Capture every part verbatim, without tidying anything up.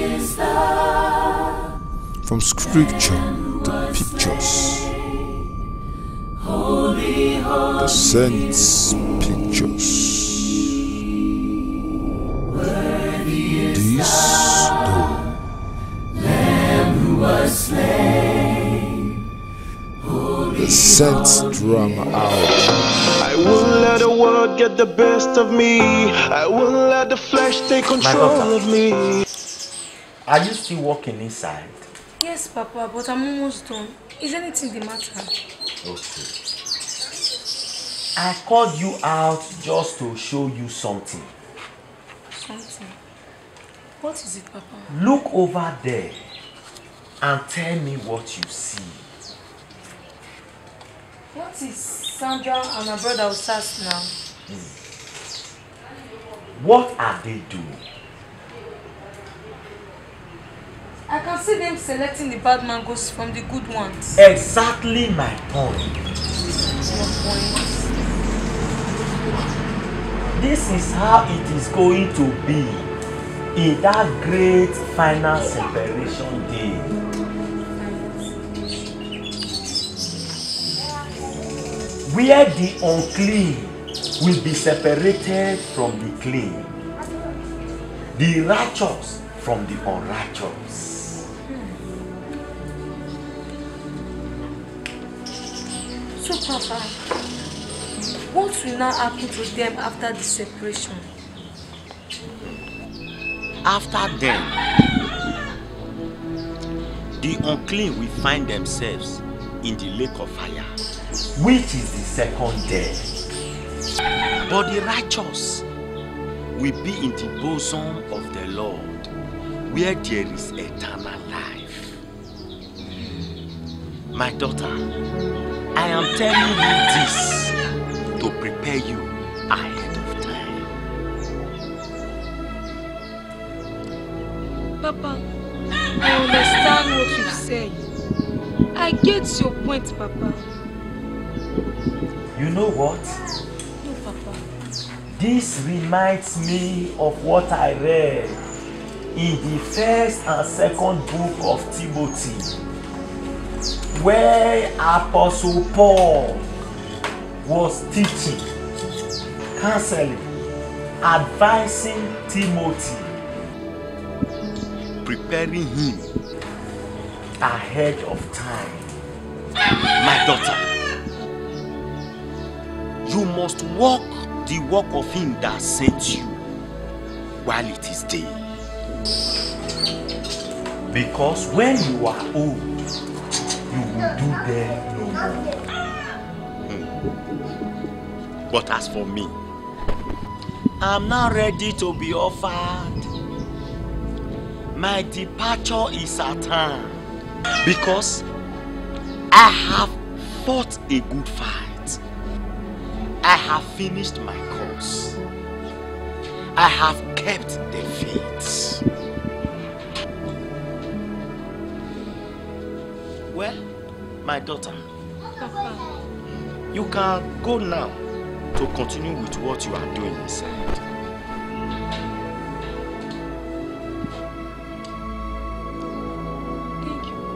From scripture to pictures, the saints' pictures. This though the saints drum out. I won't let the world get the best of me. I won't let the flesh take control of me. Are you still walking inside? Yes, Papa, but I'm almost done. Is anything the matter? Okay. I called you out just to show you something. Something? What is it, Papa? Look over there and tell me what you see. What is Sandra and her brother Osas now? Hmm. What are they doing? I can see them selecting the bad mangoes from the good ones. Exactly my point. Your point? This is how it is going to be in that great final separation day. Where the unclean will be separated from the clean, the righteous from the unrighteous. So, Papa, what will now happen to them after the separation? After them, the unclean will find themselves in the lake of fire, which is the second death. But the righteous will be in the bosom of the Lord, where there is eternal life. My daughter, I am telling you this to prepare you ahead of time. Papa, I understand what you say. I get your point, Papa. You know what? No, Papa. This reminds me of what I read in the first and second book of Timothy, where Apostle Paul was teaching, counseling, advising Timothy, preparing him ahead of time. My daughter, you must walk the walk of him that sent you while it is day. Because when you are old, you will do them no more. Hmm. But as for me, I'm now ready to be offered. My departure is at hand because I have fought a good fight. I have finished my course. I have kept the faith. Well, my daughter, Papa, you can go now to continue with what you are doing inside. Thank you.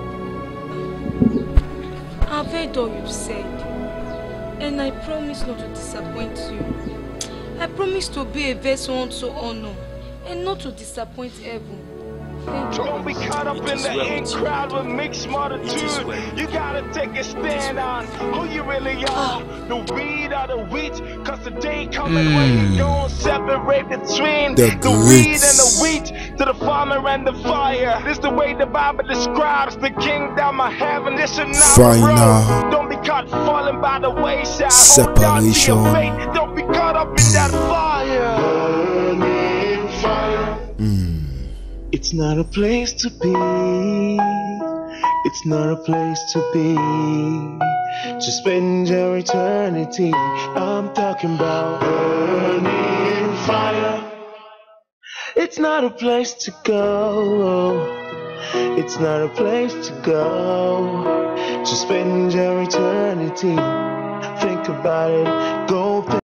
I've heard all you've said, and I promise not to disappoint you. I promise to be a vessel unto honor and not to disappoint heaven. Don't be caught up in the in crowd with mixed multitude. You gotta take a stand on who you really are, the weed or the wheat. Cause the day coming mm. when you gon' separate between the, the weed and the wheat, to the farmer and the fire. This the way the Bible describes the kingdom of heaven. This is not road. Don't be caught falling by the wayside. Separation. Hold on to your faith. Don't be caught up in that fire. Burning fire. Mm. It's not a place to be. It's not a place to be. To spend your eternity. I'm talking about burning fire. It's not a place to go. It's not a place to go. To spend your eternity. Think about it. Go